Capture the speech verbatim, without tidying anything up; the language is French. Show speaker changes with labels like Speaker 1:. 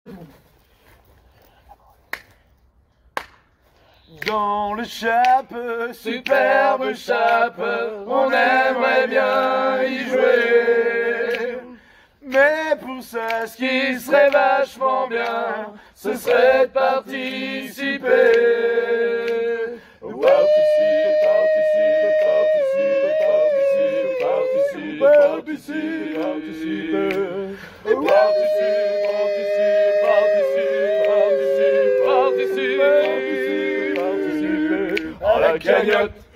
Speaker 1: Dans le chape, superbe chape, on aimerait bien y jouer. Mais pour ça, ce qui serait vachement bien, ce serait de participer. Participe, participe, participe, participe, participe, participe, participe, participe, participe, participe, participe, participe, participe, à la cagnotte.